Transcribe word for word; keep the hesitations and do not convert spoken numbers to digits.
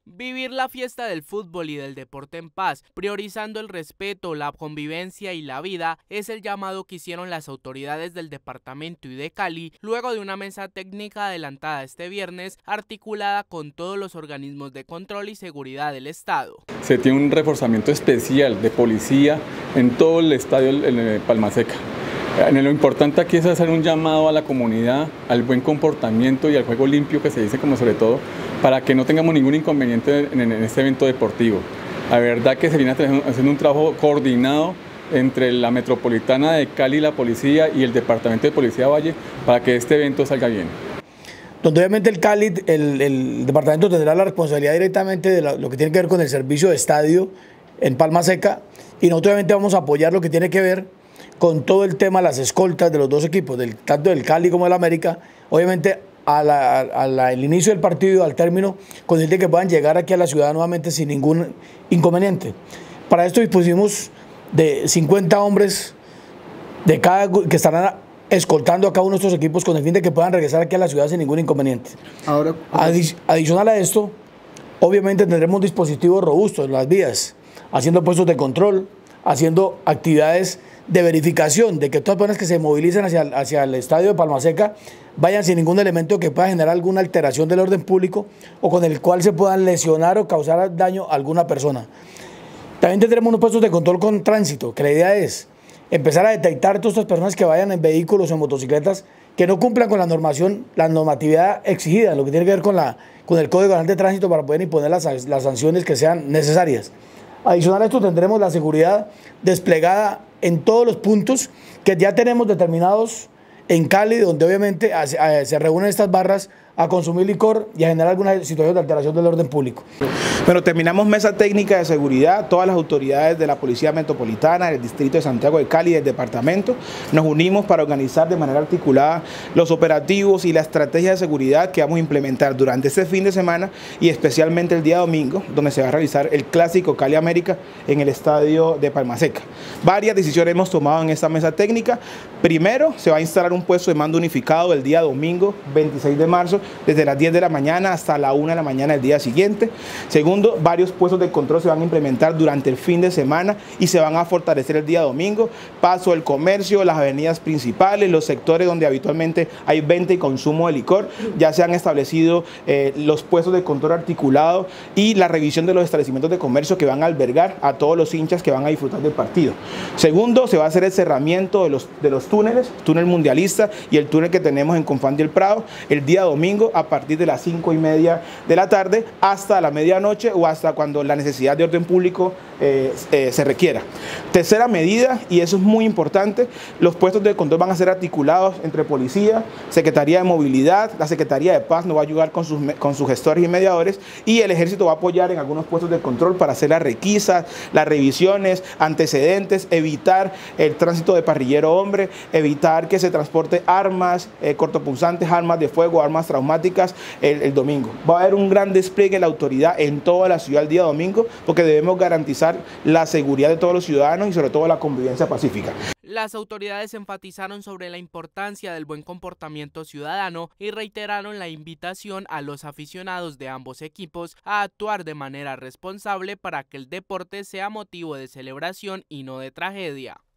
Vivir la fiesta del fútbol y del deporte en paz, priorizando el respeto, la convivencia y la vida, es el llamado que hicieron las autoridades del departamento y de Cali, luego de una mesa técnica adelantada este viernes, articulada con todos los organismos de control y seguridad del Estado. Se tiene un reforzamiento especial de policía en todo el estadio en Palma Seca. Lo importante aquí es hacer un llamado a la comunidad, al buen comportamiento y al juego limpio, que se dice como sobre todo, para que no tengamos ningún inconveniente en, en este evento deportivo. La verdad que se viene haciendo un trabajo coordinado entre la Metropolitana de Cali, la policía y el Departamento de Policía Valle para que este evento salga bien. Donde obviamente el Cali, el, el departamento tendrá la responsabilidad directamente de la, lo que tiene que ver con el servicio de estadio en Palma Seca, y nosotros obviamente vamos a apoyar lo que tiene que ver con todo el tema de las escoltas de los dos equipos, del, tanto del Cali como del América, obviamente al a, a la, inicio del partido, al término, con el de que puedan llegar aquí a la ciudad nuevamente sin ningún inconveniente. Para esto dispusimos de cincuenta hombres de cada, que estarán escoltando a cada uno de estos equipos con el fin de que puedan regresar aquí a la ciudad sin ningún inconveniente. Ahora, Adi adicional a esto, obviamente tendremos dispositivos robustos en las vías, haciendo puestos de control, haciendo actividades de verificación de que todas las personas que se movilicen hacia, hacia el estadio de Palma Seca vayan sin ningún elemento que pueda generar alguna alteración del orden público o con el cual se puedan lesionar o causar daño a alguna persona. También tendremos unos puestos de control con tránsito, que la idea es empezar a detectar todas estas personas que vayan en vehículos o en motocicletas que no cumplan con la normación, la normatividad exigida, lo que tiene que ver con, la, con el Código Nacional de Tránsito, para poder imponer las, las sanciones que sean necesarias. Adicional a esto tendremos la seguridad desplegada en todos los puntos que ya tenemos determinados en Cali, donde obviamente se reúnen estas barras a consumir licor y a generar alguna situación de alteración del orden público. Bueno, terminamos mesa técnica de seguridad, todas las autoridades de la Policía Metropolitana, del Distrito de Santiago de Cali y del departamento, nos unimos para organizar de manera articulada los operativos y la estrategia de seguridad que vamos a implementar durante este fin de semana y especialmente el día domingo, donde se va a realizar el clásico Cali América en el estadio de Palma Seca. Varias decisiones hemos tomado en esta mesa técnica. Primero, se va a instalar un puesto de mando unificado el día domingo veintiséis de marzo, desde las diez de la mañana hasta la una de la mañana del día siguiente. Segundo, varios puestos de control se van a implementar durante el fin de semana y se van a fortalecer el día domingo. Paso del comercio, las avenidas principales, los sectores donde habitualmente hay venta y consumo de licor, ya se han establecido eh, los puestos de control articulado y la revisión de los establecimientos de comercio que van a albergar a todos los hinchas que van a disfrutar del partido. Segundo, se va a hacer el cerramiento de los, de los túneles, túnel mundialista y el túnel que tenemos en Confán del Prado, el día domingo a partir de las cinco y media de la tarde hasta la medianoche o hasta cuando la necesidad de orden público eh, eh, se requiera. Tercera medida, y eso es muy importante, los puestos de control van a ser articulados entre policía, Secretaría de Movilidad, la Secretaría de Paz nos va a ayudar con sus, con sus gestores y mediadores, y el Ejército va a apoyar en algunos puestos de control para hacer las requisas, las revisiones, antecedentes, evitar el tránsito de parrillero hombre, evitar que se transporte armas eh, cortopunzantes, armas de fuego, armas traumáticas el, el domingo. Va a haber un gran despliegue de la autoridad en toda la ciudad el día domingo, porque debemos garantizar la seguridad de todos los ciudadanos y sobre todo la convivencia pacífica. Las autoridades enfatizaron sobre la importancia del buen comportamiento ciudadano y reiteraron la invitación a los aficionados de ambos equipos a actuar de manera responsable para que el deporte sea motivo de celebración y no de tragedia.